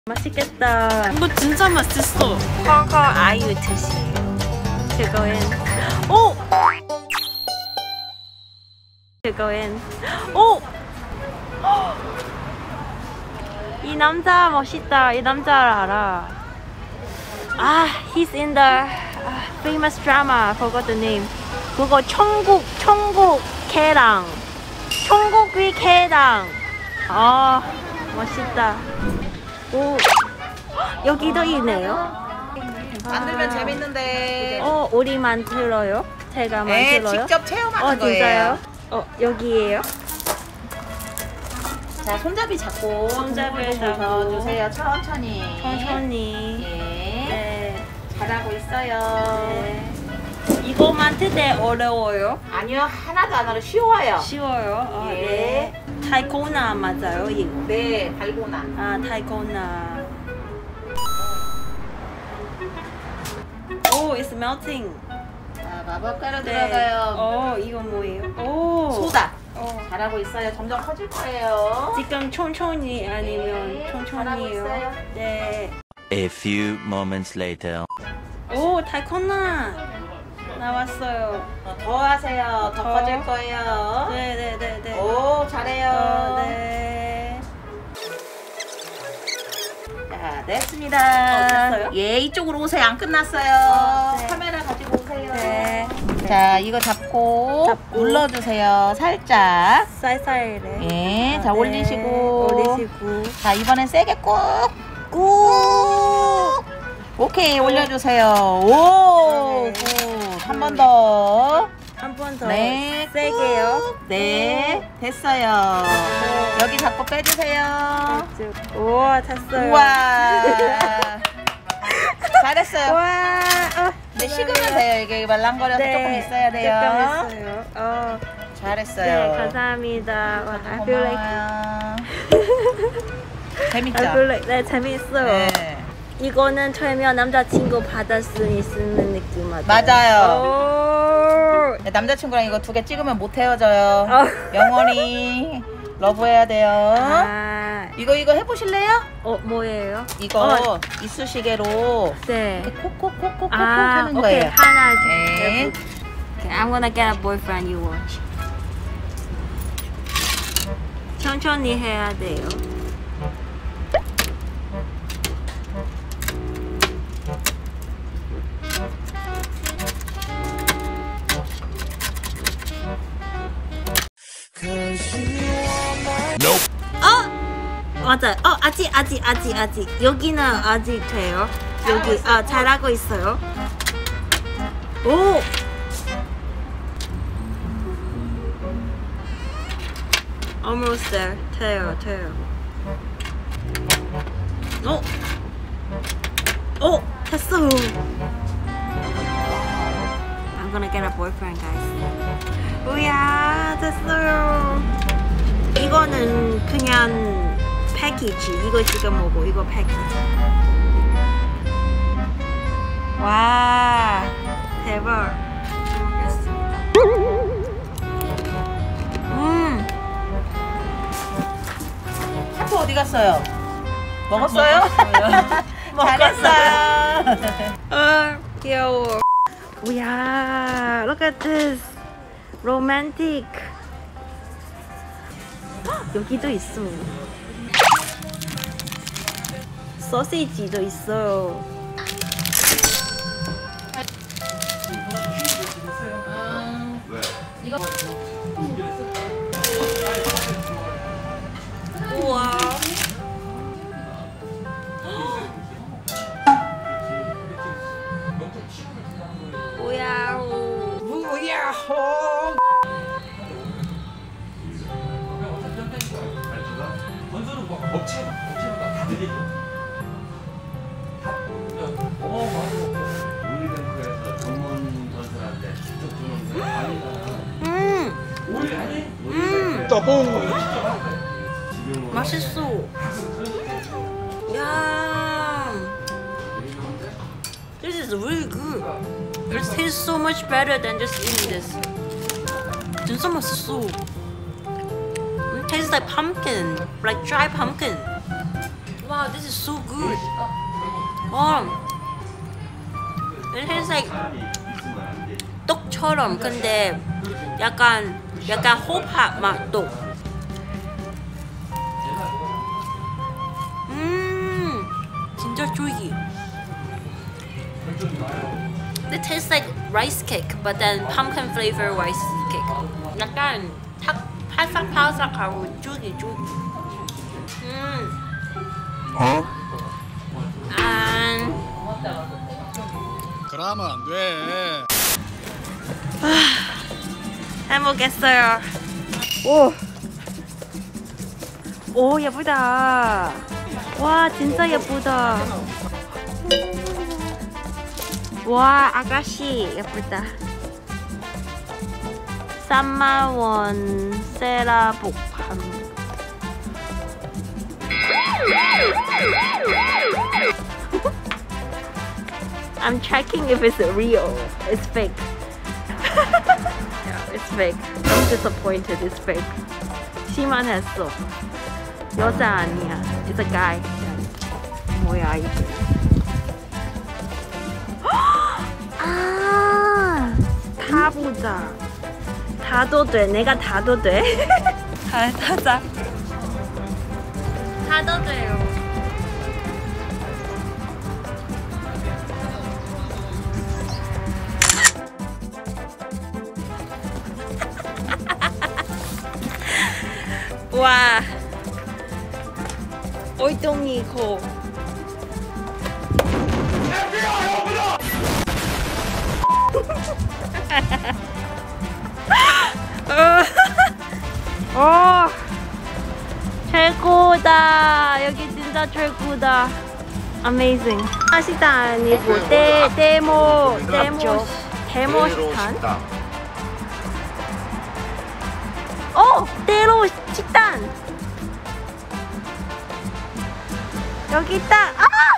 맛있겠다. 이거 진짜 맛있어. 콩콩 아유 드세요. 그거엔 오! 그거엔 오! 이 남자 멋있다. 이 남자를 알아. 아, he's in the famous drama. I forgot the name. 그거 천국 개랑. 천국의 개랑. 아, 멋있다. 오, 여기도 있네요. 만들면 재밌는데. 우리 만들어요? 제가 만들어요? 네, 직접 체험하는 진짜요? 거예요. 여기에요? 자, 손잡이 잡고 손잡이 잡고 주세요. 천천히. 천천히. 예. 네. 잘하고 있어요. 네. 이거 만들 때 어려워요? 아니요, 하나도 안 어려. 쉬워요. 쉬워요? 예. 네. 달고나 맞아요, 이거? 네, 달고나. 아, 달고나. 오, it's melting. 자, 마법가루 네. 들어가요. 이거 뭐예요? 오. 소다. 잘하고 있어요. 점점 커질 거예요. 지금 천천히 아니면 네, 잘하고 천천히요? 있어요. 네. A few moments later. 오, 달고나 나왔어요. 더 하세요. 더 더? 커질 거예요. 네네네네. 오, 잘해요. 네. 자, 됐습니다. 됐어요? 예, 이쪽으로 오세요. 안 끝났어요. 네. 카메라 가지고 오세요. 네. 자, 이거 잡고 눌러주세요. 살짝. 쌀쌀해. 예, 아, 자, 네. 올리시고. 올리시고. 자, 이번엔 세게 꾹. 오케이, 올려주세요. 오, 네. 굿. 한 번 더. 한 번 더. 네, 세게요. 꾹. 네, 됐어요. 여기 잡고 빼주세요. 우와, 됐어요. 우와. 잘했어요. 와. 네, 식으면 돼요. 이게 말랑거려서 조금 있어야 돼요. 조금 있어요. 잘했어요. 네, 감사합니다. 와, I feel like, 고마워요. 재밌죠? I feel like, 네, 재밌어요. 네. 이거는 철면 남자친구 받을 수 있는 느낌 맞아요? 맞아요. 네, 남자친구랑 이거 2개 찍으면 못 헤어져요. 영원히 러브해야 돼요. 이거 해보실래요? 뭐예요? 이거 이쑤시개로 네. 이렇게 콕콕콕콕콕 하는 오케이. 거예요. 하나. 네. Okay, I'm gonna get a boyfriend. You watch. 천천히 해야 돼요. 맞아요. 아직. 여기는 아직 돼요. 여기, 잘하고 있어요. 오! Almost there. 돼요. 됐어요. I'm gonna get a boyfriend, guys. 우야, 됐어요. 이거는 그냥 패키지. 이거 지금 먹어. 이거 패키지. 와, 대박. 잘 먹겠습니다. 샤프 어디 갔어요? 먹었어요? 잘했어요. 귀여워. 우야, look at this. romantic. 여기도 있어. 소시지도 있어요. 이거 우와. 맛있어. 야. This is really good. It tastes so much better than just eating this. 진짜 맛있어. It tastes like pumpkin, like dry pumpkin. Wow, this is so good. It tastes like 떡처럼 근데 약간 호박 맛도. 진짜 쫄깃. It tastes like rice cake, but then pumpkin flavor rice cake. 약간 바삭바삭하고 쫄깃. 그러면 안 돼. 해보겠어요. 오 예쁘다. 와 진짜 예쁘다. 와 아가씨 예쁘다. 30,000원 세라복함. I'm checking if it's real. It's fake. Yeah, it's fake. I'm disappointed. It's fake. 실망했어. 여자 아니야. It's a guy. 뭐야 이게? 아, 타보자. 타도 돼. 내가 타도 돼. 타자. 타도 돼요. 와, 얼덩이고. 최고다. 여기 진짜 최고다. Amazing. 식당 아니고 데모 식당. 데모 식당. 여기 있다.